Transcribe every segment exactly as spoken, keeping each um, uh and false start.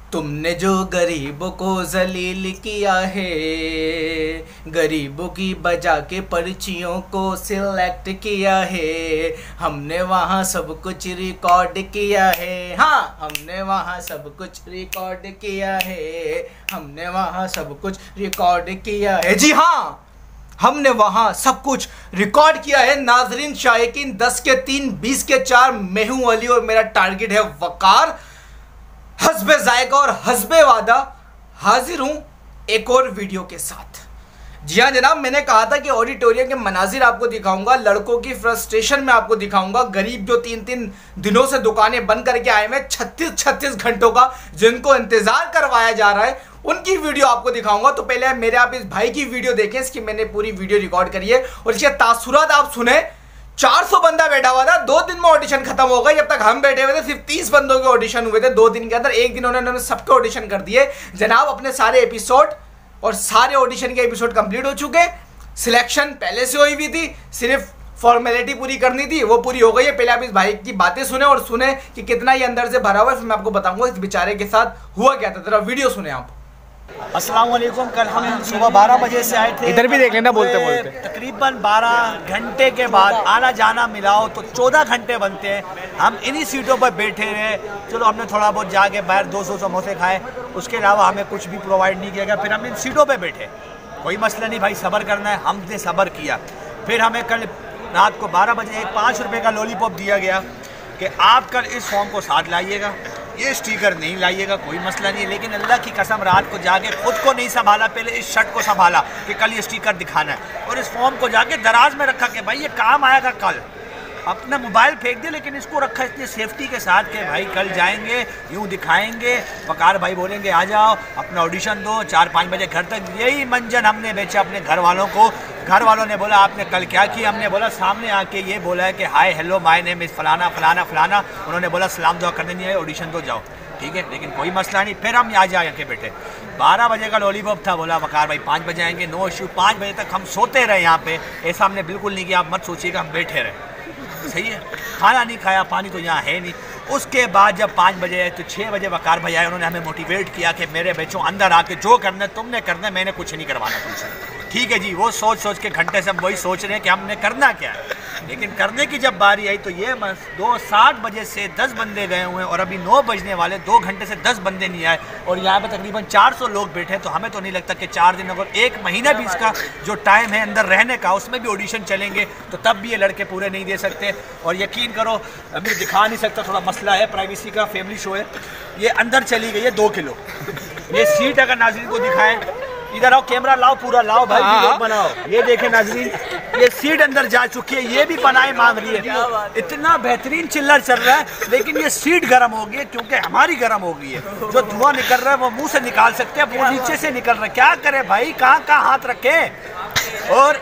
तुमने जो गरीबों को जलील किया है, गरीबों की बजा के पर्चियों को सिलेक्ट किया है, हमने वहाँ सब कुछ रिकॉर्ड किया है। हाँ, हमने वहाँ सब कुछ रिकॉर्ड किया है, हमने वहाँ सब कुछ रिकॉर्ड किया है। जी हाँ, हमने वहाँ सब कुछ रिकॉर्ड किया है। नाजरीन शायकीन, दस के तीन बीस के चार, मैं हूँ अली और मेरा टारगेट है वकार। हस्बे जायका और हस्बे वादा हाजिर हूं एक और वीडियो के साथ। जी हाँ जनाब, मैंने कहा था कि ऑडिटोरियम के मनाजिर आपको दिखाऊंगा, लड़कों की फ्रस्ट्रेशन में आपको दिखाऊंगा, गरीब जो तीन तीन दिनों से दुकानें बंद करके आए हैं, छत्तीस छत्तीस घंटों का जिनको इंतजार करवाया जा रहा है, उनकी वीडियो आपको दिखाऊंगा। तो पहले मेरे आप इस भाई की वीडियो देखें, इसकी मैंने पूरी वीडियो रिकॉर्ड करी है और इसके तासुरात आप सुने। चार सौ बंदा बैठा हुआ था, दो दिन में ऑडिशन खत्म हो गया। जब तक हम बैठे हुए थे सिर्फ तीस बंदों के ऑडिशन हुए थे दो दिन के अंदर। एक दिन उन्होंने सबके ऑडिशन कर दिए जनाब। अपने सारे एपिसोड और सारे ऑडिशन के एपिसोड कंप्लीट हो चुके। सिलेक्शन पहले से हुई हुई थी, सिर्फ फॉर्मेलिटी पूरी करनी थी, वो पूरी हो गई है। पहले आप इस भाई की बातें सुने और सुने कि कितना ये अंदर से भरा हुआ है, फिर मैं आपको बताऊंगा इस बेचारे के साथ हुआ क्या था। जरा वीडियो सुने आप। अस्सलाम वालेकुम। कल हम सुबह बारह बजे से आए थे, इधर भी देख लेना बोलते बोलते। तकरीबन बारह घंटे के बाद आना जाना मिलाओ तो चौदह घंटे बनते हैं। हम इन्हीं सीटों पर बैठे रहे। चलो हमने थोड़ा बहुत जाके बाहर दो सौ समोसे खाए, उसके अलावा हमें कुछ भी प्रोवाइड नहीं किया गया। फिर हम इन सीटों पर बैठे, कोई मसला नहीं भाई, सब्र करना है, हमने सब्र किया। फिर हमें कल रात को बारह बजे एक पाँच रुपये का लॉलीपॉप दिया गया कि आप कल इस फॉर्म को साथ लाइएगा, ये स्टिकर नहीं लाइएगा, कोई मसला नहीं है। लेकिन अल्लाह की कसम रात को जाके खुद को नहीं संभाला, पहले इस शर्ट को संभाला कि कल ये स्टिकर दिखाना है, और इस फॉर्म को जाके दराज में रखा कि भाई ये काम आएगा कल। अपना मोबाइल फेंक दिया, लेकिन इसको रखा इतनी सेफ्टी के साथ कि भाई कल जाएंगे यूँ दिखाएंगे। वकार भाई बोलेंगे आ जाओ अपना ऑडिशन दो, चार पाँच बजे घर तक। यही मंजन हमने बेचा अपने घर वालों को। घर वालों ने बोला आपने कल क्या किया? हमने बोला सामने आके ये बोला है कि hi hello my name is फलाना फलाना फलाना। उन्होंने बोला सलाम दुआ करने नहीं है, ऑडिशन दो जाओ, ठीक है, लेकिन कोई मसला नहीं। फिर हम यहाँ जा के बैठे, बारह बजे का लॉलीपॉप था, बोला वकार भाई पाँच बजे आएंगे, नो इशू। पाँच बजे तक हम सोते रहे यहाँ पे, ऐसा हमने बिल्कुल नहीं किया, आप मत सोचिएगा, हम बैठे रहे, सही है। खाना नहीं खाया, पानी तो यहाँ है नहीं। उसके बाद जब पाँच बजे आए तो छः बजे वकार भाई आए, उन्होंने हमें मोटिवेट किया कि मेरे बच्चों अंदर आके जो करना है तुमने करना है, मैंने कुछ नहीं करवाना तुमसे, ठीक है जी। वो सोच सोच के घंटे से हम वही सोच रहे हैं कि हमने करना क्या है। लेकिन करने की जब बारी आई तो ये दो साठ बजे से दस बंदे गए हुए हैं और अभी नौ बजने वाले, दो घंटे से दस बंदे नहीं आए और यहाँ पे तकरीबन चार सौ लोग बैठे। तो हमें तो नहीं लगता कि चार दिन अगर एक महीना भी इसका जो टाइम है अंदर रहने का, उसमें भी ऑडिशन चलेंगे तो तब भी ये लड़के पूरे नहीं दे सकते। और यकीन करो अभी दिखा नहीं सकता, थोड़ा मसला है प्राइवेसी का, फैमिली शो है। ये अंदर चली गई है दो किलो। ये सीट अगर नाज़रीन को दिखाएं, इधर आओ, कैमरा लाओ, पूरा लाओ भाई, वीडियो बनाओ। ये देखें नाज़रीन, ये सीट अंदर जा चुकी है, ये भी पनाहे मांग रही है। इतना बेहतरीन चिल्लर चल रहा है, लेकिन ये सीट गर्म हो गई है क्योंकि हमारी गर्म हो गई है। जो धुआं निकल रहा है वो मुंह से निकाल सकते हैं, वो नीचे से निकल रहा है। क्या करें भाई, कहाँ कहाँ हाथ रखें? और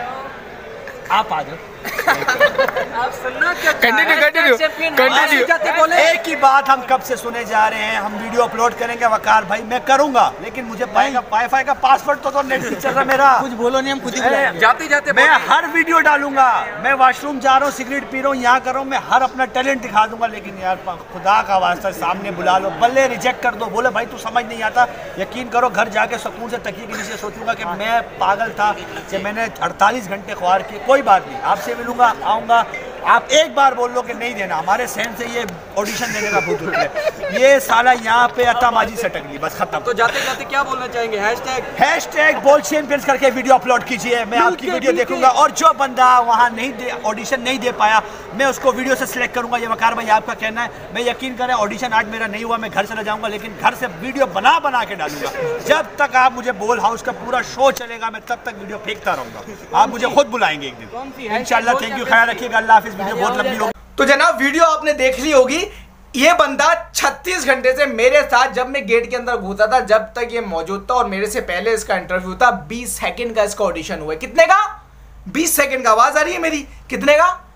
आप आ जाओ, आप सुनना क्या कंटिन्यू कंटिन्यू कंटिन्यू। एक ही बात हम कब से सुने जा रहे हैं, हम वीडियो अपलोड करेंगे वकार भाई, मैं करूंगा, लेकिन मुझे पाएगा वाईफाई का पासवर्ड तो, तो नेट नहीं चल रहा मेरा। कुछ बोलो नहीं, हम खुद ही जाते जाते मैं हर वीडियो डालूंगा। मैं वॉशरूम जा रहा हूँ, सिगरेट पी रहा हूँ, यहाँ कर रहा हूँ, मैं हर अपना टैलेंट दिखा दूंगा। लेकिन यार खुदा का वास्ता सामने बुला लो, बल्ले रिजेक्ट कर दो, बोले भाई तू समझ नहीं आता। यकीन करो घर जाके सुकून से तकिए के नीचे सोचूंगा कि मैं पागल था कि मैंने अड़तालीस घंटे ख्वार किए। कोई बात नहीं, आपसे मिलूंगा, आऊँगा। आप एक बार बोल लो कि नहीं देना, हमारे सहन से ये ऑडिशन देने का भूत है। ये साला यहाँ पे अतामाजी से टकली, बस खत्म। तो जाते जाते क्या बोलना चाहेंगे? हैशटैग हैशटैग बोल चैंपियंस करके वीडियो अपलोड कीजिए, मैं आपकी वीडियो देखूंगा। और जो बंदा वहाँ नहीं दे, ऑडिशन नहीं दे पाया, मैं उसको वीडियो से सिलेक्ट करूंगा। ये वकार भाई आपका कहना है, मैं यकीन करें ऑडिशन आज मेरा नहीं हुआ, मैं घर चला जाऊंगा, लेकिन घर से वीडियो बना बना के डालूंगा। जब तक आप मुझे बोल हाउस का पूरा शो चलेगा, मैं तब तक वीडियो फेंकता रहूंगा। आप मुझे खुद बुलाएंगे एक दिन इंशाल्लाह। थैंक यू, ख्याल रखिएगा, अल्लाह हाफिज़। वीडियो बहुत लंबी होगी। तो जनाब वीडियो आपने देख ली होगी। ये बंदा छत्तीस घंटे से मेरे साथ, जब मैं गेट के अंदर घुसा था, जब तक ये मौजूद था और मेरे से पहले इसका इंटरव्यू था, बीस सेकंड का इसका ऑडिशन हुआ। कितने का? बीस सेकंड का। आवाज आ रही है मेरी? कितने का?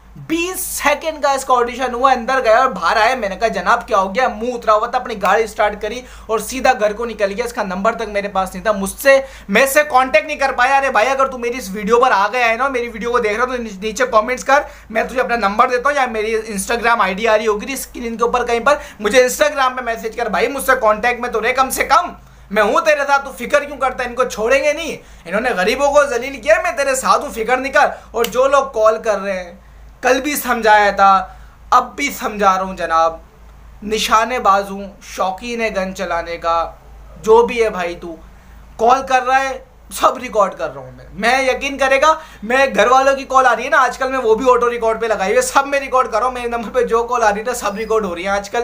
बीस सेकंड का इसका ऑडिशन हुआ, अंदर गया और बाहर आया। मैंने कहा जनाब क्या हो गया, मुंह उतरा हुआ था, अपनी गाड़ी स्टार्ट करी और सीधा घर को निकल गया। इसका नंबर तक मेरे पास नहीं था, मुझसे मैं से कांटेक्ट नहीं कर पाया। अरे भाई अगर तू मेरी इस वीडियो पर आ गया है ना, मेरी वीडियो को देख रहा हो तो नीचे कमेंट्स कर, मैं तुझे अपना नंबर देता हूँ या मेरी इंस्टाग्राम आईडी आ रही होगी स्क्रीन के ऊपर कहीं पर, मुझे इंस्टाग्राम पे मैसेज कर भाई, मुझसे कॉन्टैक्ट में तो रहे कम से कम, मैं हूं तेरे साथ, तू फिक्र क्यों करता है, इनको छोड़ेंगे नहीं, इन्होंने गरीबों को जलील किया, मैं तेरे साथ हूं, फिक्र नहीं कर। और जो लोग कॉल कर रहे हैं, कल भी समझाया था, अब भी समझा रहा हूं जनाब, निशानेबाज हूं, शौकीन है गन चलाने का, जो भी है भाई, तू कॉल कर रहा है सब रिकॉर्ड कर रहा हूं मैं मैं यकीन करेगा, मैं घर वालों की कॉल आ रही है ना आजकल, मैं वो भी ऑटो रिकॉर्ड पे लगाई हुई, सब मैं रिकॉर्ड कर रहा हूं, मेरे नंबर पे जो कॉल आ रही है सब रिकॉर्ड हो रही है आजकल।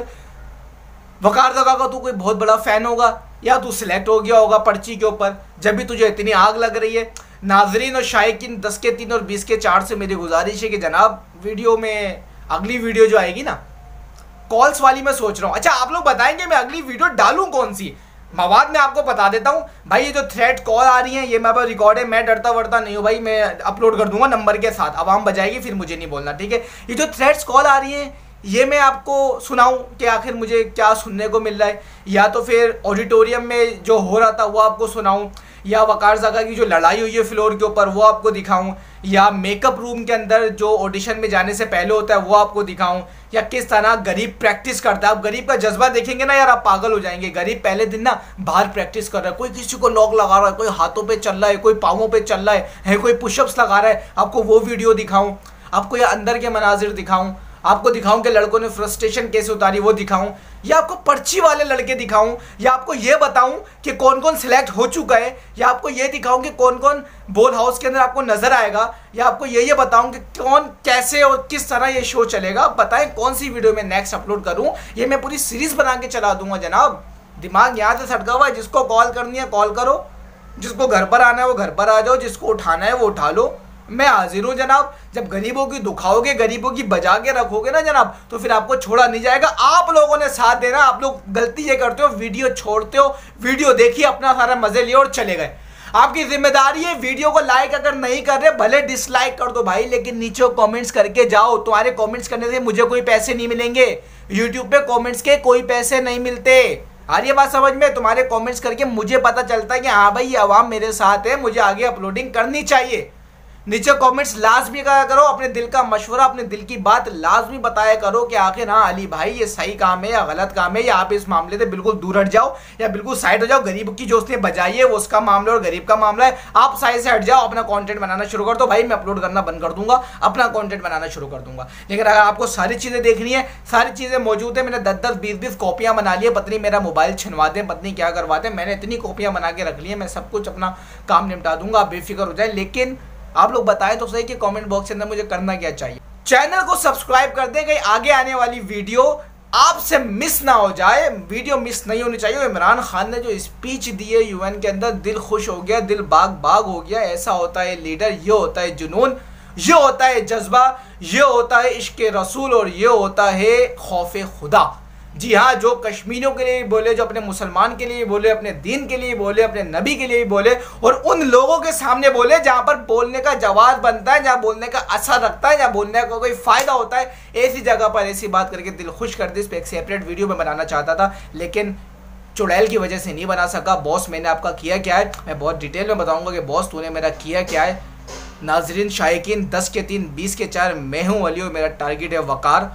वकार ज़का का तू कोई बहुत बड़ा फैन होगा या तू सिलेक्ट हो गया होगा पर्ची के ऊपर, जब भी तुझे इतनी आग लग रही है। नाजरीन और शायकीन दस के तीन और बीस के चार से मेरी गुजारिश है कि जनाब वीडियो में, अगली वीडियो जो आएगी ना कॉल्स वाली, मैं सोच रहा हूँ, अच्छा आप लोग बताएंगे मैं अगली वीडियो डालूं कौन सी। मवाद मैं आपको बता देता हूँ भाई, ये जो थ्रेड कॉल आ रही है ये मेरे पास रिकॉर्ड है, मैं डरता वरता नहीं हूँ भाई, मैं अपलोड कर दूंगा नंबर के साथ, आवाम बजाएगी फिर मुझे नहीं बोलना, ठीक है। ये जो थ्रेड्स कॉल आ रही है ये मैं आपको सुनाऊं कि आखिर मुझे क्या सुनने को मिल रहा है, या तो फिर ऑडिटोरियम में जो हो रहा था वो आपको सुनाऊं, या वकार ज़का की जो लड़ाई हुई है फ्लोर के ऊपर वो आपको दिखाऊं, या मेकअप रूम के अंदर जो ऑडिशन में जाने से पहले होता है वो आपको दिखाऊं, या किस तरह गरीब प्रैक्टिस करता है। आप गरीब का जज्बा देखेंगे ना यार, आप पागल हो जाएंगे। गरीब पहले दिन ना बाहर प्रैक्टिस कर रहा है, कोई किसी को लॉक लगा रहा है, कोई हाथों पे चल रहा है, कोई पाँवों पे चल रहा है, है कोई पुशअप्स लगा रहा है, आपको वो वीडियो दिखाऊं, आपको ये अंदर के मनाजिर दिखाऊं, आपको दिखाऊं कि लड़कों ने फ्रस्ट्रेशन कैसे उतारी वो दिखाऊं, या आपको पर्ची वाले लड़के दिखाऊं, या आपको ये बताऊं कि कौन कौन सिलेक्ट हो चुका है, या आपको ये दिखाऊं कि कौन कौन बॉल हाउस के अंदर आपको नजर आएगा, या आपको ये ये बताऊं कि कौन कैसे और किस तरह ये शो चलेगा। बताएं कौन सी वीडियो में नेक्स्ट अपलोड करूं, ये मैं पूरी सीरीज बना के चला दूंगा जनाब। दिमाग यहाँ से सटका हुआ है, जिसको कॉल करनी है कॉल करो, जिसको घर पर आना है वो घर पर आ जाओ, जिसको उठाना है वो उठा लो, मैं हाजिर हूं जनाब। जब गरीबों की दुखाओगे, गरीबों की बजा के रखोगे ना जनाब, तो फिर आपको छोड़ा नहीं जाएगा। आप लोगों ने साथ देना, आप लोग गलती ये करते हो वीडियो छोड़ते हो, वीडियो देखिए अपना सारा मजे लिए और चले गए, आपकी जिम्मेदारी है। वीडियो को लाइक अगर नहीं कर रहे भले डिसलाइक कर दो भाई, लेकिन नीचे कमेंट्स करके जाओ। तुम्हारे कमेंट्स करने से मुझे कोई पैसे नहीं मिलेंगे, यूट्यूब पे कमेंट्स के कोई पैसे नहीं मिलते। आ रही है बात समझ में? तुम्हारे कमेंट्स करके मुझे पता चलता है कि हाँ भाई ये आवाम मेरे साथ है, मुझे आगे अपलोडिंग करनी चाहिए। नीचे कमेंट्स लाजमी करा करो, अपने दिल का मशवरा, अपने दिल की बात लाजमी बताया करो कि आखिर हाँ अली भाई ये सही काम है या गलत काम है, या आप इस मामले से बिल्कुल दूर हट जाओ या बिल्कुल साइड हो जाओ। गरीब की जो उसने बजाई है वो उसका मामला और गरीब का मामला है, आप साइड से हट जाओ, अपना कंटेंट बनाना शुरू कर दो। भाई मैं अपलोड करना बंद कर दूंगा, अपना कंटेंट बनाना शुरू कर दूंगा। लेकिन अगर आपको सारी चीजें देखनी है, सारी चीजें मौजूद है, मैंने दस दस बीस बीस कॉपियां बना ली है, पत्नी मेरा मोबाइल छिनवा दें, पत्नी क्या करवा दें, मैंने इतनी कॉपियां बना के रख ली है, मैं सब कुछ अपना काम निपटा दूंगा, आप बेफिक्र हो जाए। लेकिन आप लोग बताएं तो सही कि कमेंट बॉक्स के अंदर मुझे करना क्या चाहिए। चैनल को सब्सक्राइब कर दें, कहीं आगे आने वाली वीडियो आपसे मिस ना हो जाए। वीडियो मिस नहीं होनी चाहिए। इमरान खान ने जो स्पीच दी है यूएन के अंदर, दिल खुश हो गया, दिल बाग बाग हो गया। ऐसा होता है लीडर, ये होता है जुनून, ये होता है जज्बा, ये होता है इश्क रसूल और ये होता है खौफ खुदा। जी हाँ, जो कश्मीरियों के लिए बोले, जो अपने मुसलमान के लिए बोले, अपने दीन के लिए बोले, अपने नबी के लिए बोले, और उन लोगों के सामने बोले जहाँ पर बोलने का जवाब बनता है, जहाँ बोलने का असर रखता है, जहाँ बोलने का कोई फायदा होता है, ऐसी जगह पर ऐसी बात करके दिल खुश कर दी। इस पर एक सेपरेट वीडियो में बनाना चाहता था, लेकिन चुड़ैल की वजह से नहीं बना सका। बॉस मैंने आपका किया क्या है मैं बहुत डिटेल में बताऊंगा कि बॉस तूने मेरा किया क्या है। नाजरीन शायकीन दस के तीन बीस के चार मैं हूँ अली और मेरा टारगेट है वकार।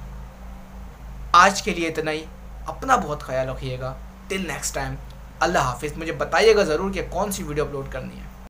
आज के लिए इतना ही, अपना बहुत ख्याल रखिएगा। टिल नेक्स्ट टाइम, अल्लाह हाफिज़। मुझे बताइएगा ज़रूर कि कौन सी वीडियो अपलोड करनी है।